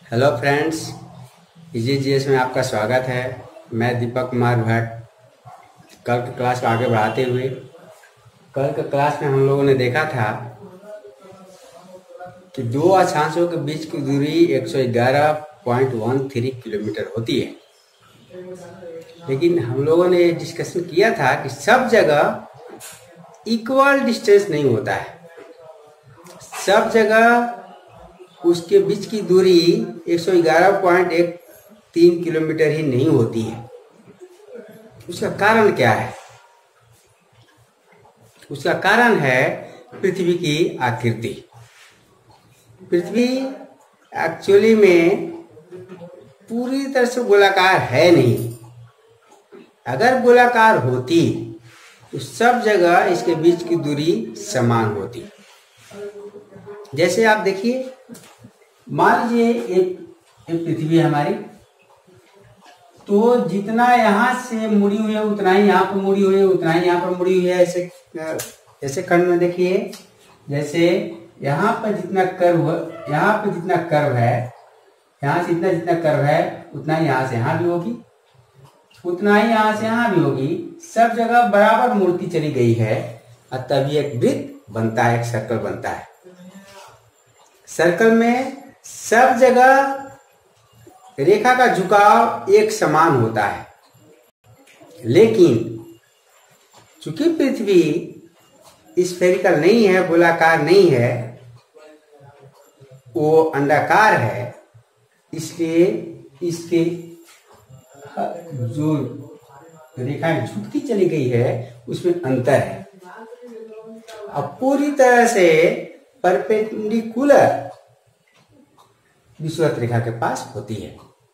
Hello friends, easy GS में आपका स्वागत है। मैं दीपक कुमार भट्ट। कल की क्लास को आगे बढ़ाते हुए कल के क्लास में हम लोगों ने देखा था कि दो अक्षांशों के बीच की दूरी 111.13 किलोमीटर होती है। लेकिन हम लोगों ने ये डिस्कशन किया था कि सब जगह इक्वल डिस्टेंस नहीं होता है। सब जगह उसके बीच की दूरी 111.13 किलोमीटर ही नहीं होती है। उसका कारण क्या है? उसका कारण है पृथ्वी की आकृति। पृथ्वी एक्चुअली में पूरी तरह से गोलाकार है नहीं। अगर गोलाकार होती तो सब जगह इसके बीच की दूरी समान होती। जैसे आप देखिए, मान लीजिए एक पृथ्वी है हमारी, तो जितना यहाँ से मुड़ी हुई है उतना ही यहाँ पर मुड़ी हुई है, उतना ही यहाँ पर मुड़ी हुई है। ऐसे खंड में देखिए, जैसे यहाँ पर जितना कर्व, यहाँ पर जितना कर्व है, यहाँ से जितना कर्व है उतना ही यहाँ से यहाँ भी होगी, उतना ही यहाँ से यहाँ भी होगी। सब जगह बराबर मुड़ती चली गई है और तभी एक वृत्त बनता है, एक सर्कल बनता है। सर्कल में सब जगह रेखा का झुकाव एक समान होता है। लेकिन चूंकि पृथ्वी स्फेरिकल नहीं है, गोलाकार नहीं है, वो अंडाकार है, इसलिए इसके जो रेखाएं झुकती चली गई है उसमें अंतर है। अब पूरी तरह से परपेंडिकुलर विषुवत रेखा के पास होती है।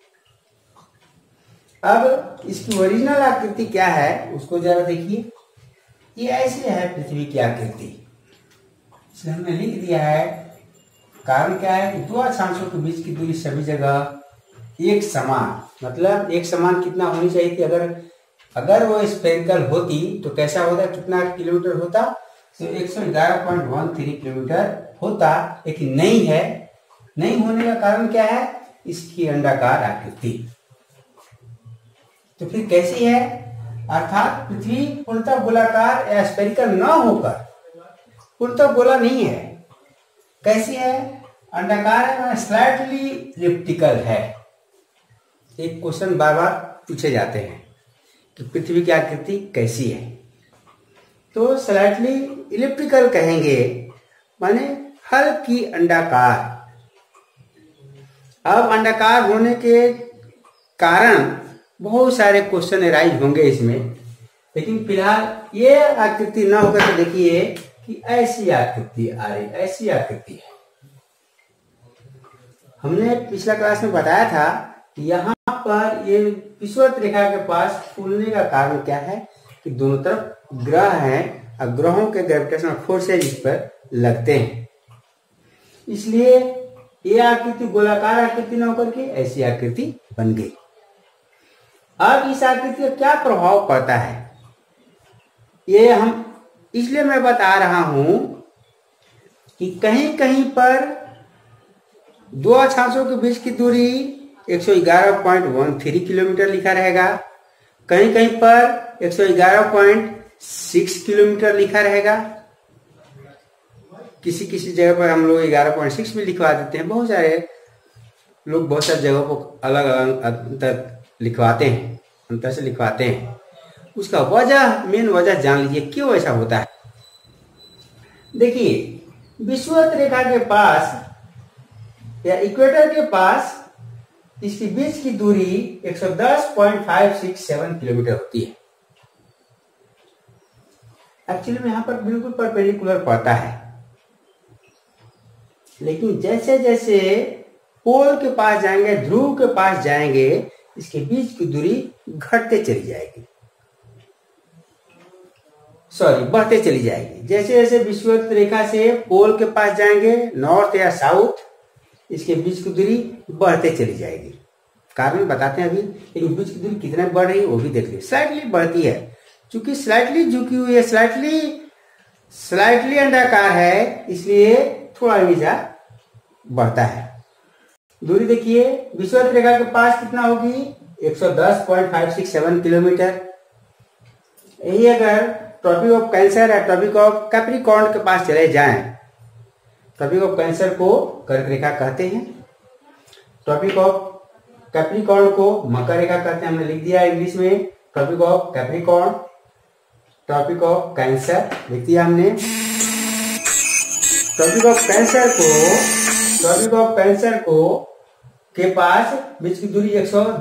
अब इसकी ओरिजिनल आकृति क्या है उसको जरा देखिए। ये ऐसी है पृथ्वी की आकृति। इसलिए हमने लिख दिया है। कारण क्या है कि दो अक्षांशों के बीच की दूरी सभी जगह एक समान, मतलब एक समान कितना होनी चाहिए थी। अगर वो स्फेरिकल होती तो कैसा होता, कितना किलोमीटर होता, तो 111.13 किलोमीटर होता। लेकिन नहीं है। नहीं होने का कारण क्या है? इसकी अंडाकार आकृति। तो फिर कैसी है? अर्थात पृथ्वी पूर्णतः गोलाकार या स्फेरिकल न होकर पूर्णतः गोला नहीं है। कैसी है? अंडाकार है, स्लाइटली इलिप्टिकल है। एक क्वेश्चन बार बार पूछे जाते हैं कि पृथ्वी की आकृति कैसी है, तो स्लाइटली इलिप्टिकल कहेंगे, माने हल्की अंडाकार। अब अंडाकार होने के कारण बहुत सारे क्वेश्चन एराइज होंगे इसमें, लेकिन फिलहाल ये आकृति न होकर तो देखिए कि ऐसी आकृति आ रही, ऐसी आकृति है। हमने पिछला क्लास में बताया था कि यहाँ पर ये विषुवत रेखा के पास फूलने का कारण क्या है कि दोनों तरफ ग्रह हैं और ग्रहों के ग्रेविटेशनल फोर्सेज इस पर लगते हैं। इसलिए ये आकृति गोलाकार आकृति न होकर के ऐसी आकृति बन गई। अब इस आकृति का क्या प्रभाव पड़ता है, ये हम इसलिए मैं बता रहा हूं कि कहीं कहीं पर दो अक्षांशों के बीच की दूरी 111.13 किलोमीटर लिखा रहेगा, कहीं कहीं पर 111.6 किलोमीटर लिखा रहेगा। किसी किसी जगह पर हम लोग 11.6 भी लिखवा देते हैं। बहुत सारे लोग बहुत सारी जगहों को अलग अलग अंतर लिखवाते हैं, अंतर से लिखवाते हैं। उसका वजह, मेन वजह जान लीजिए क्यों ऐसा होता है। देखिए, विषुवत रेखा के पास या इक्वेटर के पास इसके बीच की दूरी 110.567 किलोमीटर होती है। एक्चुअली में यहां पर बिल्कुल परपेंडिकुलर पड़ता है, लेकिन जैसे जैसे पोल के पास जाएंगे, ध्रुव के पास जाएंगे, इसके बीच की दूरी घटते चली जाएगी, बढ़ते चली जाएगी। जैसे जैसे विषुवत रेखा से पोल के पास जाएंगे, नॉर्थ या साउथ, इसके बीच की दूरी बढ़ते चली जाएगी। कारण बताते हैं अभी, लेकिन बीच की दूरी कितना बढ़ रही है वो भी देख लीजिए। स्लाइटली बढ़ती है, क्योंकि स्लाइटली झुकी हुई है, स्लाइटली अंडाकार है, इसलिए थोड़ा हमेशा बढ़ता है। दूरी देखिए विषुवत रेखा के पास कितना होगी 110.567 किलोमीटर। यही अगर ट्रॉपिक ऑफ कैंसर या ट्रॉपिक ऑफ कैप्रिकॉर्न के पास चले जाएं, ट्रॉपिक ऑफ कैंसर को कर्क रेखा कहते हैं, ट्रॉपिक ऑफ कैप्रिकॉर्न को मकर रेखा कहते हैं। हमने लिख दिया इंग्लिश में tropic of capricorn, tropic of cancer लिख दिया हमने। ट्रॉपिक ऑफ कैंसर को के पास बीच की दूरी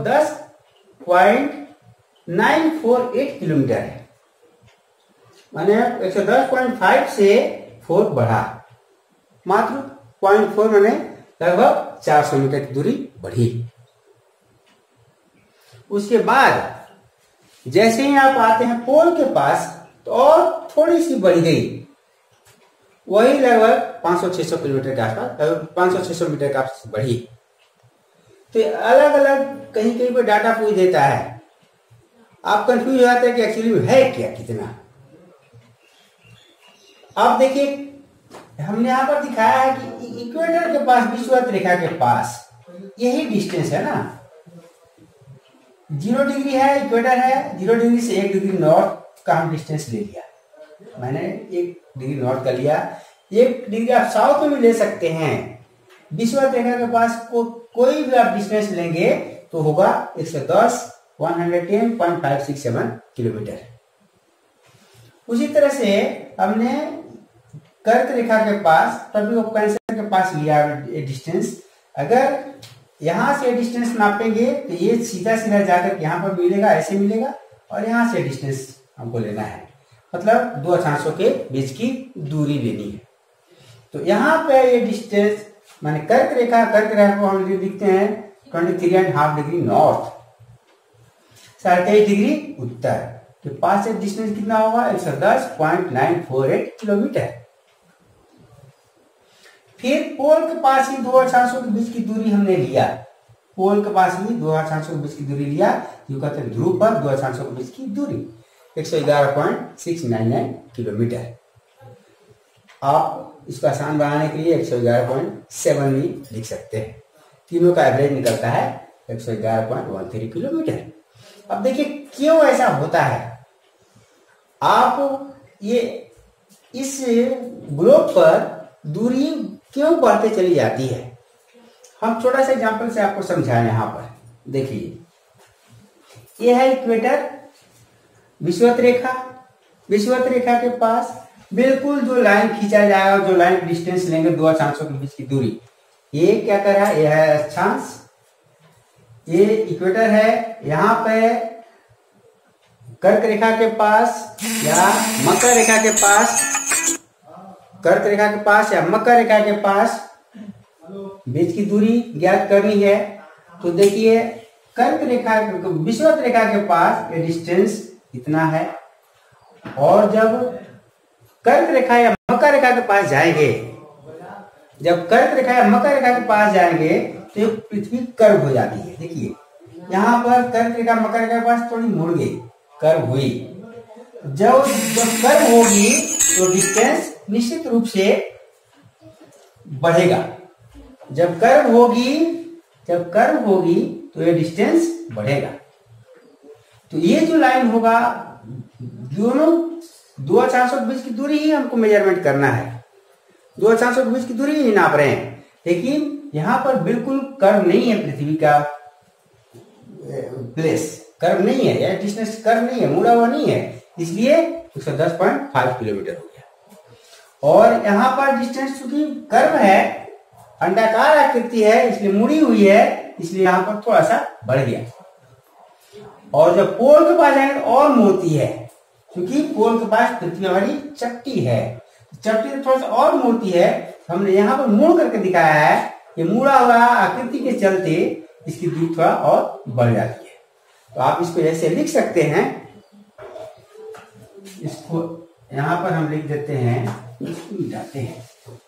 110.948 किलोमीटर है, माने 110.5 से 4 बढ़ा, मात्र 0.4 माने लगभग 400 मीटर की दूरी बढ़ी। उसके बाद जैसे ही आप आते हैं पोल के पास तो और थोड़ी सी बढ़ गई, वही लगभग 500-600 किलोमीटर के आसपास, 500-600 मीटर के आसपास बढ़ी। तो अलग अलग कहीं कहीं पर डाटा पूछ देता है, आप कंफ्यूज हो जाते हैं कि एक्चुअली में है क्या कितना। आप देखिए हमने यहां पर दिखाया है कि इक्वेटर के पास विषुवत रेखा के पास यही डिस्टेंस है ना, 0 डिग्री है, इक्वेटर है, 0 डिग्री से 1 डिग्री नॉर्थ का हम डिस्टेंस ले लिया, मैंने 1 डिग्री नॉर्थ कर लिया, 1 डिग्री आप साउथ में भी ले सकते हैं। विषुवत रेखा के पास कोई भी आप डिस्टेंस लेंगे तो होगा 110.567 किलोमीटर। उसी तरह से हमने कर्क रेखा के पास, ट्रॉपिक ऑफ कैंसर के पास लिया डिस्टेंस। अगर यहां से डिस्टेंस नापेंगे तो ये सीधा सीधा जाकर यहां पर मिलेगा, ऐसे मिलेगा, और यहां से डिस्टेंस हमको लेना है, मतलब दो अक्षांशों के बीच की दूरी लेनी है। तो यहाँ पे ये डिस्टेंस माने कर्क रेखा को हम लिखते हैं 23.5 डिग्री नॉर्थ, 23.5 डिग्री उत्तर के पास से डिस्टेंस कितना होगा 110.948 किलोमीटर। फिर पोल के पास ही 2 अक्षांशों के बीच की दूरी हमने लिया, पोल के पास ही 2 अक्षांशों के बीच की दूरी लिया, जो कहते हैं ध्रुव पर 2 अक्षांशों के बीच की दूरी 111.699 किलोमीटर। आप इसको आसान बनाने के लिए 111.7 भी लिख सकते हैं, तीनों का एवरेज निकलता है 111.13 किलोमीटर। अब देखिए क्यों ऐसा होता है, आप ये इस ग्लोब पर दूरी क्यों बढ़ते चली जाती है, हम छोटा सा एग्जांपल से आपको समझाएं। यहां पर देखिए ये है इक्वेटर, विषुवत रेखा के पास बिल्कुल जो लाइन खींचा जाएगा, जो लाइन डिस्टेंस लेंगे 2 अक्षांशों के बीच की दूरी, ये क्या कर रहा है, यह है अक्षांश, ये इक्वेटर है। यहाँ पे कर्क रेखा के पास या मकर रेखा के पास, कर्क रेखा के पास या मकर रेखा के पास बीच की दूरी ज्ञात करनी है। तो देखिए कर्क रेखा, विषुवत रेखा के पास ये डिस्टेंस इतना है, और जब कर्क रेखा या मकर रेखा के पास जाएंगे, जब कर्क रेखा या मकर रेखा के पास जाएंगे तो ये पृथ्वी कर्व हो जाती है। देखिए यहाँ पर कर्क रेखा मकर रेखा के पास थोड़ी मुड़ गई, कर्व हुई, जब कर्व होगी तो डिस्टेंस निश्चित रूप से बढ़ेगा। जब कर्व होगी तो ये डिस्टेंस बढ़ेगा। तो ये जो लाइन होगा, दोनों 2 अक्षांशों के बीच की दूरी ही हमको मेजरमेंट करना है, 2 अक्षांशों के बीच की दूरी ही नाप रहे हैं, लेकिन यहाँ पर बिल्कुल कर्व नहीं है, पृथ्वी का प्लेस कर्व नहीं है, या डिस्टेंस कर्व नहीं है, मुड़ा हुआ नहीं है, इसलिए 110.5 किलोमीटर हो गया। और यहाँ पर डिस्टेंस चूंकि कर्व है, अंडाकार आकृति है, इसलिए मुड़ी हुई है, इसलिए यहाँ पर थोड़ा सा बढ़ गया। और जब पोल के पास जाएंगे और मोड़ती है, क्योंकि पोल के पास पृथ्वी हमारी चपटी है, चपटी से थोड़ा सा और मोड़ती है, हमने यहाँ पर मोड़ करके दिखाया है। ये मुड़ा हुआ आकृति के चलते इसकी दूरी थोड़ा और बढ़ जाती है। तो आप इसको ऐसे लिख सकते हैं, इसको यहाँ पर हम लिख देते हैं, इसको मिटाते हैं।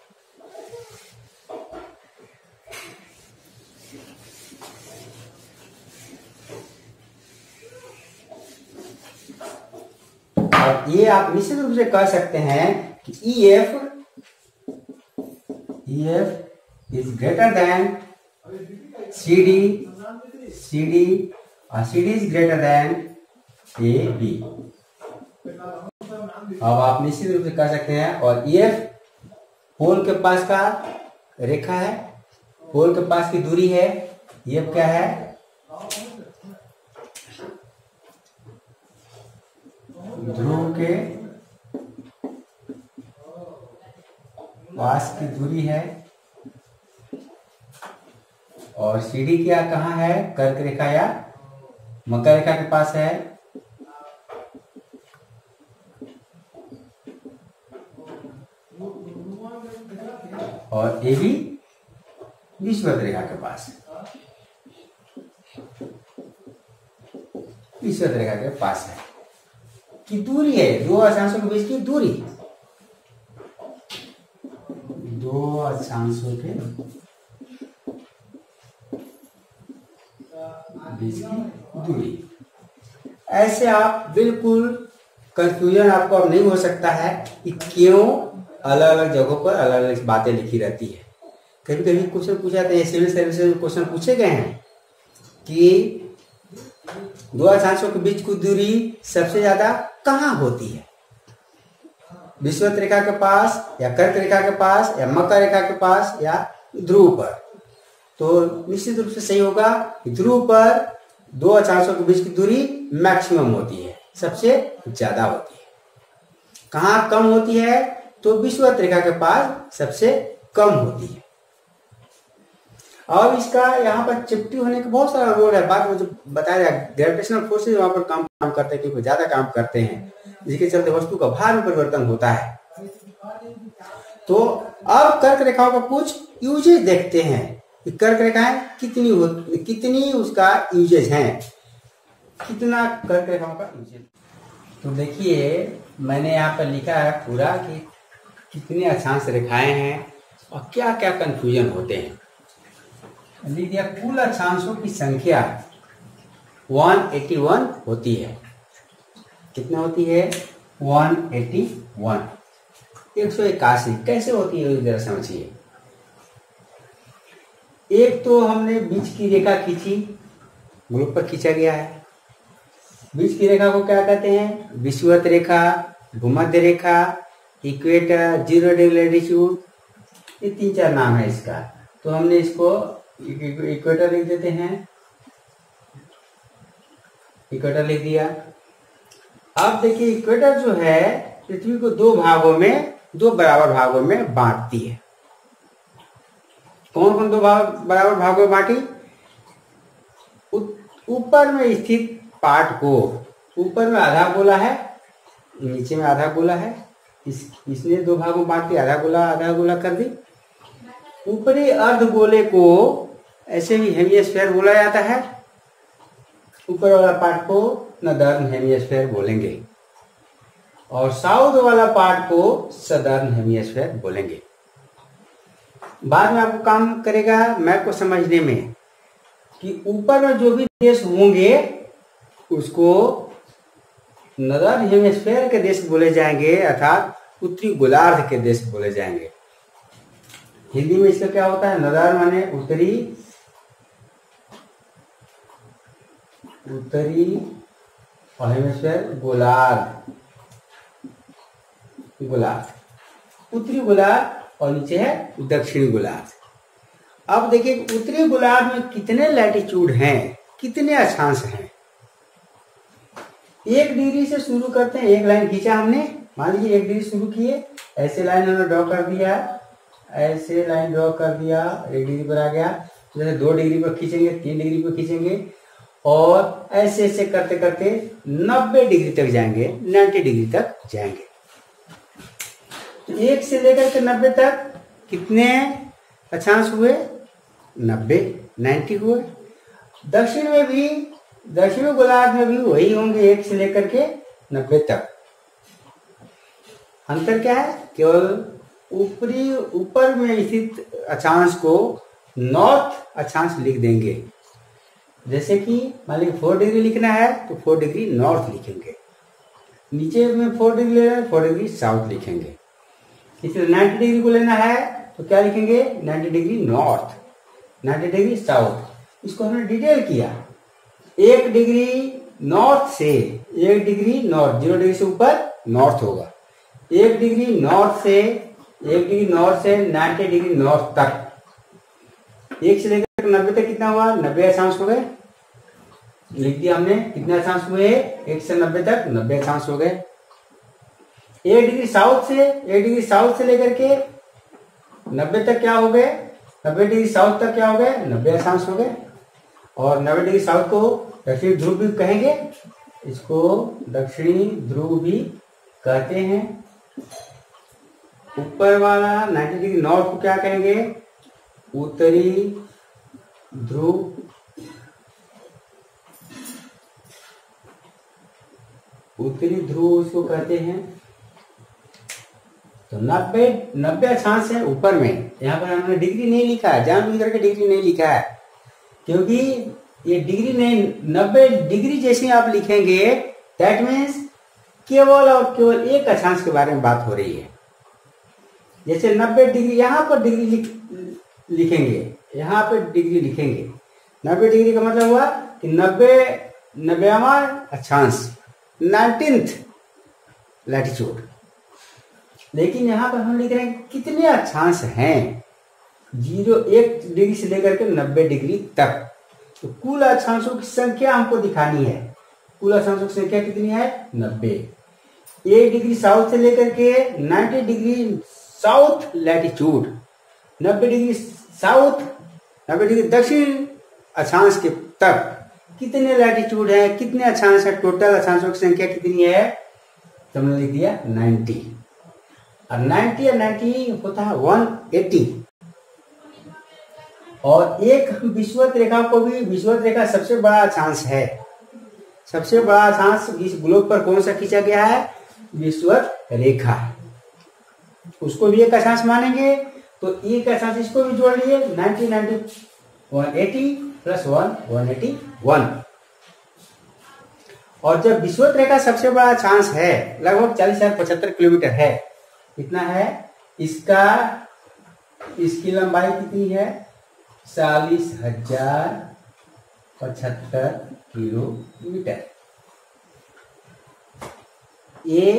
और ये आप निश्चित रूप से कह सकते हैं कि EF is greater than CD is greater than AB। अब आप निश्चित रूप से कर सकते हैं। और EF पोल के पास का रेखा है, पोल के पास की दूरी है। EF क्या है? ध्रुव के पास की दूरी है। और CD क्या कहाँ है? कर्क रेखा या मकर रेखा के पास है। और AB विषुवत रेखा के पास है, विषुवत रेखा के पास है। की दूरी है, दो अक्षांशों के बीच की दूरी, दो अक्षांशों के बीच की दूरी। ऐसे आप बिल्कुल कंफ्यूजन आपको अब नहीं हो सकता है कि क्यों अलग अलग जगहों पर अलग अलग बातें लिखी रहती है। कभी कभी क्वेश्चन पूछा जाता है, सिविल सर्विस में क्वेश्चन पूछे गए हैं कि दो अक्षांशों के बीच की दूरी सबसे ज्यादा कहाँ होती है? विषुवत रेखा के पास या कर्क रेखा के पास या मकर रेखा के पास या ध्रुव पर? तो निश्चित रूप से सही होगा कि ध्रुव पर दो अक्षांशों के बीच की दूरी मैक्सिमम होती है, सबसे ज्यादा होती है। कहाँ कम होती है? तो विषुवत रेखा के पास सबसे कम होती है। अब इसका यहाँ पर चिपटी होने का बहुत सारा रोल है। बात मुझे बताया जाए, ग्रेविटेशनल फोर्सेज वहां पर काम करते हैं, क्योंकि ज्यादा काम करते हैं, जिसके चलते वस्तु का भार में परिवर्तन होता है। तो अब कर्क रेखाओं का कुछ यूजेज देखते हैं कि कर्क रेखाएं कितनी उसका यूजेज है, कितना कर्क रेखाओं का यूजेज। तो देखिए मैंने यहाँ पर लिखा है पूरा कि कितने अक्षांश रेखाएं हैं और क्या क्या कंफ्यूजन होते हैं। लिख दिया कुल अक्षांशों की संख्या 181 होती है। कितना होती है? 181, 181। कैसे होती है जरा समझिए। एक तो हमने बीच की रेखा खींची, ग्रुप पर खींचा गया है। बीच की रेखा को क्या कहते हैं? विषुवत रेखा, भूमध्य रेखा, इक्वेटर, 0 डिग्री लैटिट्यूड, ये 3-4 नाम है इसका। तो हमने इसको इक्वेटर लिख देते हैं, इक्वेटर लिख दिया। अब देखिए इक्वेटर जो है पृथ्वी को दो बराबर भागों में बांटती है। कौन कौन दो बराबर भागों में बांटी? ऊपर में स्थित पार्ट को, ऊपर में आधा गोला है, नीचे में आधा गोला है, इसने दो भागों में बांट दी, आधा गोला कर दी। ऊपरी अर्ध गोले को ऐसे भी हेमिस्फीयर बोला जाता है। ऊपर वाला पार्ट को नॉर्दर्न हेमिस्फीयर बोलेंगे और साउथ वाला पार्ट को सदर्न हेमिस्फीयर बोलेंगे। बाद में आपको काम करेगा मैप को समझने में कि ऊपर में जो भी देश होंगे उसको नॉर्दर्न हेमिस्फीयर के देश बोले जाएंगे, अर्थात उत्तरी गोलार्ध के देश बोले जाएंगे। हिंदी में इसका क्या होता है? नॉर्दर्न माने उत्तरी और हेमिस्फीयर गोलार्ध, उत्तरी गोलार्ध और नीचे है दक्षिणी गोलार्ध। अब देखिए उत्तरी गोलार्ध में कितने लैटिट्यूड हैं, कितने अक्षांश हैं। 1 डिग्री से शुरू करते हैं। एक लाइन खींचा हमने, मान लीजिए 1 डिग्री शुरू किए, ऐसे लाइन हमने ड्रॉ कर दिया, ऐसे लाइन ड्रॉ कर दिया, 1 डिग्री पर आ गया। जैसे 2 डिग्री पर खींचेंगे, 3 डिग्री पर खींचेंगे और ऐसे ऐसे करते करते 90 डिग्री तक जाएंगे, 90 डिग्री तक जाएंगे। तो 1 से लेकर के 90 तक कितने अक्षांश हुए? 90 हुए। दक्षिण में भी, दक्षिणी गोलार्ध में भी वही होंगे, 1 से लेकर के 90 तक। अंतर क्या है? केवल ऊपर में स्थित अक्षांश को नॉर्थ अक्षांश लिख देंगे। जैसे कि मान लीजिए 4 डिग्री लिखना है तो 4 डिग्री नॉर्थ लिखेंगे, नीचे में 4 डिग्री लेना है 4 डिग्री साउथ लिखेंगे। इसलिए 90 डिग्री को लेना है तो क्या लिखेंगे? 90 डिग्री नॉर्थ। 90 degree south. इसको हमने डिटेल किया। 1 डिग्री नॉर्थ से, 1 डिग्री नॉर्थ, 0 डिग्री से ऊपर नॉर्थ होगा। 1 डिग्री नॉर्थ से 90 डिग्री नॉर्थ तक, 1 से लेकर 90 तक कितना हुआ? 90 अक्षांश हो गए। लिख दिया हमने, कितने अक्षांश हुए? 1 से 90 तक 90 अक्षांश हो गए। 1 डिग्री साउथ से लेकर के 90 तक क्या हो गए? 90 डिग्री साउथ तक क्या हो गए? 90 अक्षांश हो गए। और 90 डिग्री साउथ को दक्षिणी ध्रुव भी कहेंगे, इसको दक्षिणी ध्रुव भी कहते हैं। ऊपर वाला 90 डिग्री नॉर्थ को क्या कहेंगे? उत्तरी ध्रुव। उत्तरी ध्रुव उसको कहते हैं। तो 90 अक्षांश है ऊपर में। यहाँ पर हमने डिग्री नहीं लिखा है, जानबूझ करके डिग्री नहीं लिखा है, क्योंकि ये डिग्री नहीं, 90 डिग्री जैसे आप लिखेंगे दैट मीन्स केवल और केवल एक अक्षांश के बारे में बात हो रही है। जैसे 90 डिग्री यहाँ पर डिग्री लिखेंगे, यहाँ पे डिग्री लिखेंगे। 90 डिग्री का मतलब हुआ कि 90वां अक्षांश, 19th लैटिट्यूड। लेकिन यहाँ पर हम लिख रहे हैं कितने अक्षांश हैं? 1 डिग्री से लेकर के 90 डिग्री तक। तो कुल अक्षांशों की संख्या हमको दिखानी है। कुल अक्षांशों की संख्या कितनी है? 90। 1 डिग्री साउथ से लेकर के 90 degree south latitude, 90 degree south, 90 degree दक्षिण अक्षांश के तक कितने लैटिट्यूड है, कितने अक्षांश है? टोटल अक्षांशों की संख्या कितनी है? तो हमने लिख दिया 90। और 90 और 90 होता है 180। और एक विषुवत रेखा को भी, विषुवत रेखा सबसे बड़ा अक्षांश है। सबसे बड़ा अक्षांश इस ग्लोब पर कौन सा खींचा गया है? विषुवत रेखा। उसको भी एक अक्षांश मानेंगे, तो एक अक्षांश इसको भी जोड़ लिए, 90 90 180 प्लस 1 181। और जब विषुवत रेखा सबसे बड़ा अक्षांश है, लगभग 40,075 किलोमीटर है, कितना है इसका? इसकी लंबाई कितनी है? 40,075 किलोमीटर। ये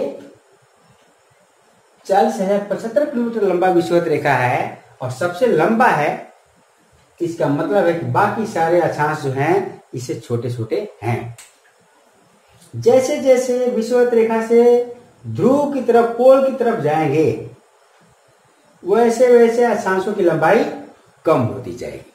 40,075 किलोमीटर लंबा विषुवत रेखा है और सबसे लंबा है। इसका मतलब है कि बाकी सारे अक्षांश जो हैं इससे छोटे छोटे हैं। जैसे जैसे विषुवत रेखा से ध्रुव की तरफ, पोल की तरफ जाएंगे, वैसे वैसे अक्षांशों की लंबाई कम होती जाएगी।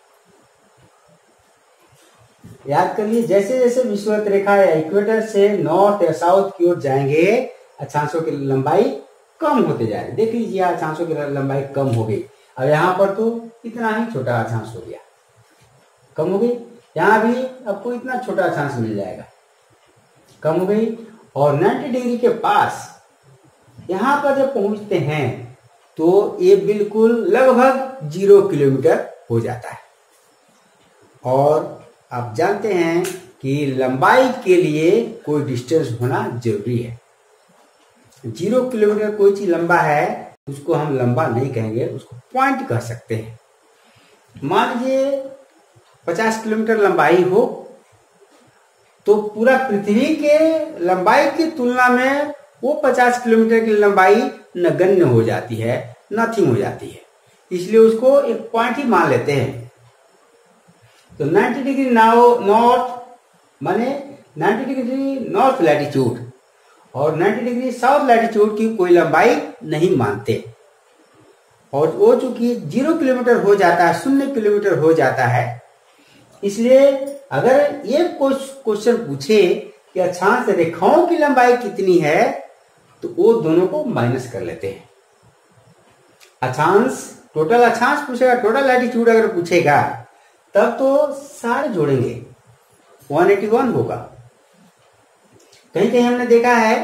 याद करिए, जैसे जैसे विषुवत रेखा या इक्वेटर से नॉर्थ या साउथ की ओर जाएंगे, अक्षांशों की लंबाई कम होते जाएगी। देख लीजिए, अक्षांशों की लंबाई कम हो गई। अब यहाँ पर तो इतना ही छोटा अक्षांश हो गया, कम हो गई। यहाँ भी आपको इतना छोटा अक्षांश मिल जाएगा, कम हो गई। और 90 डिग्री के पास यहाँ पर जब पहुंचते हैं तो ये बिल्कुल लगभग 0 किलोमीटर हो जाता है। और आप जानते हैं कि लंबाई के लिए कोई डिस्टेंस होना जरूरी है। 0 किलोमीटर कोई चीज लंबा है, उसको हम लंबा नहीं कहेंगे, उसको पॉइंट कह सकते हैं। मान लीजिए 50 किलोमीटर लंबाई हो, तो पूरा पृथ्वी के लंबाई की तुलना में वो 50 किलोमीटर की लंबाई नगण्य हो जाती है, नथिंग हो जाती है। इसलिए उसको एक पॉइंट ही मान लेते हैं। तो 90 डिग्री नॉर्थ माने 90 डिग्री नॉर्थ लैटिट्यूड और 90 डिग्री साउथ लैटिट्यूड की कोई लंबाई नहीं मानते। और वो चूंकि 0 किलोमीटर हो जाता है, 0 किलोमीटर हो जाता है, इसलिए अगर ये क्वेश्चन पूछे कि अक्षांश रेखाओं की लंबाई कितनी है, तो वो दोनों को माइनस कर लेते हैं। अक्षांश, टोटल अक्षांश पूछेगा, टोटल लैटिट्यूड अगर पूछेगा तब तो सारे जोड़ेंगे, 181 होगा। कहीं कहीं हमने देखा है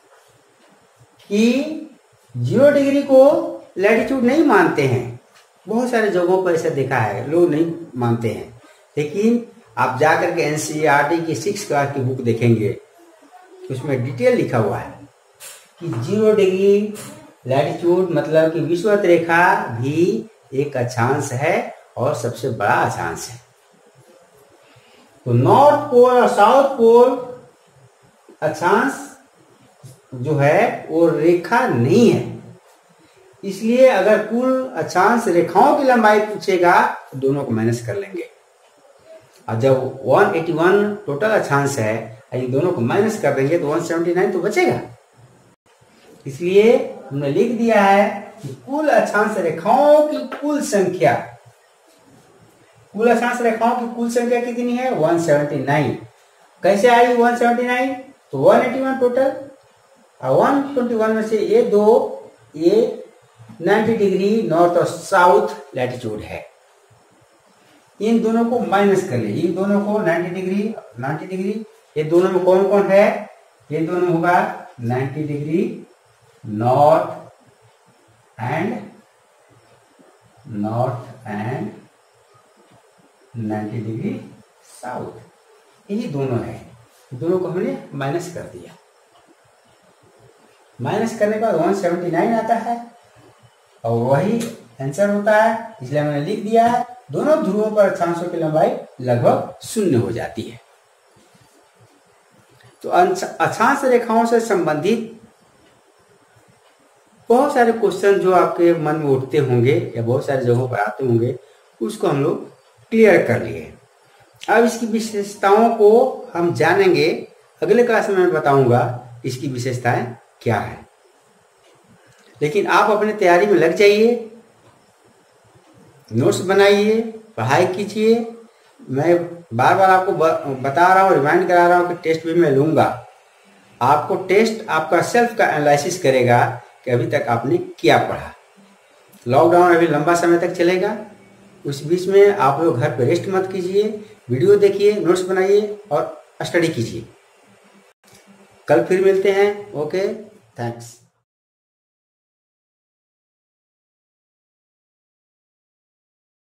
कि 0 डिग्री को लैटिट्यूड नहीं मानते हैं, बहुत सारे जगहों पर ऐसा देखा है, लोग नहीं मानते हैं। लेकिन आप जाकर के NCERT की 6 क्लास की बुक देखेंगे, उसमें डिटेल लिखा हुआ है कि 0 डिग्री लैटिट्यूड मतलब कि विषुवत रेखा भी एक अक्षांश है और सबसे बड़ा अक्षांश है। तो नॉर्थ पोल और साउथ पोल अक्षांश जो है वो रेखा नहीं है, इसलिए अगर कुल अक्षांश रेखाओं की लंबाई पूछेगा तो दोनों को माइनस कर लेंगे। और जब 181 टोटल अक्षांश है, इन दोनों को माइनस कर देंगे तो 179 तो बचेगा। इसलिए हमने लिख दिया है कि कुल अक्षांश रेखाओं की कुल संख्या, कुल अक्षांश रेखाओं की कुल संख्या कितनी है? 179। कैसे आई 179? तो 181 टोटल और 121 में से ये 90 डिग्री नॉर्थ और साउथ लैटिट्यूड है। इन दोनों को माइनस कर ले, इन दोनों को 90 डिग्री, ये दोनों में कौन कौन है? ये दोनों होगा 90 degree north and 90 degree south, यही दोनों है। दोनों को हमने माइनस कर दिया। माइनस करने के बाद 179 आता है और वही आंसर होता है, इसलिए मैंने लिख दिया है दोनों ध्रुवों पर अक्षांशों की लंबाई लगभग 0 हो जाती है। तो अक्षांश रेखाओं से संबंधित बहुत सारे क्वेश्चन जो आपके मन में उठते होंगे या बहुत सारी जगहों पर आते होंगे, उसको हम लोग क्लियर कर लिए। अब इसकी विशेषताओं को हम जानेंगे। अगले क्लास में मैं बताऊंगा इसकी विशेषताएं क्या है। लेकिन आप अपनी तैयारी में लग जाइए, नोट्स बनाइए, पढ़ाई कीजिए। मैं बार बार आपको बता रहा हूँ, रिमाइंड करा रहा हूँ कि टेस्ट भी मैं लूंगा। आपको टेस्ट आपका सेल्फ का एनालिसिस करेगा कि अभी तक आपने क्या पढ़ा। लॉकडाउन अभी लंबा समय तक चलेगा, उस बीच में आप लोग घर पे रेस्ट मत कीजिए, वीडियो देखिए, नोट्स बनाइए और स्टडी कीजिए। कल फिर मिलते हैं। Okay, thanks.